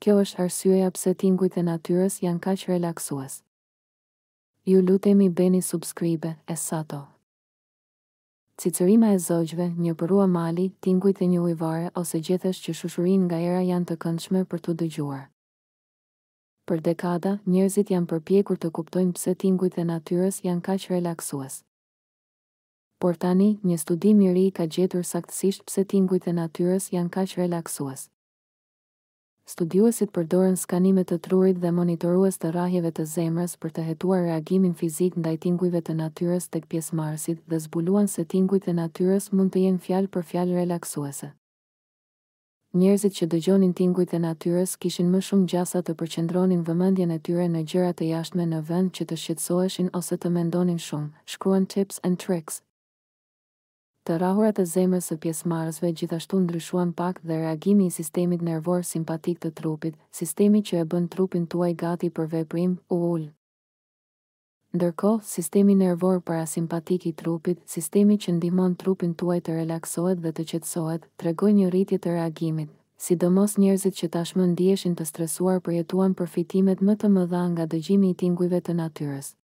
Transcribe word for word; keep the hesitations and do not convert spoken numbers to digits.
Kjo është arsyeja pse tingujt e natyrës janë kaq relaksues. Ju lutemi bëni subscribe, Essato. Cicërima e zogjve, një përrua mali, tingujt e një ujvare ose gjethesh që shushurin nga era janë të këndshme për të dëgjuar. Për dekada, njerëzit janë përpjekur të kuptojnë pse tingujt e natyrës janë kaq relaksues. Por tani, një studim i ri ka gjetur saktësisht pse tingujt e natyrës janë kaq relaksues. Studiuesit përdoren skanime të trurit dhe monitorues të rrahjeve të zemrës për të hetuar reagimin fizik ndaj tingujve të natyrës tek pjesëmarrësit dhe zbuluan se tingujt e natyrës mund të jenë fjalë për fjalë relaksuese. Njerëzit që dëgjonin tingujt e natyrës kishin më shumë gjasa të përqendronin vëmendjen e tyre në gjëra të jashtme në vend që të shqetësoheshin ose të mendonin shumë, shkruan Tips and Tricks. Të rrahurat e zemrës së pjesëmarrësve gjithashtu ndryshuan pak dhe reagimi i sistemit nervor simpatik të trupit, sistemi që e bën trupin tuaj gati për veprim, u ul. Ndërkohë, sistemi nervor parasimpatik i trupit, sistemi që ndihmon trupin tuaj të relaksohet dhe të qetësohet, tregoi një rritje të reagimit. Sidomos njerëzit që tashmë ndiheshin të stresuar përjetuan përfitimet më të mëdha nga dëgjimi i tingujve të natyrës.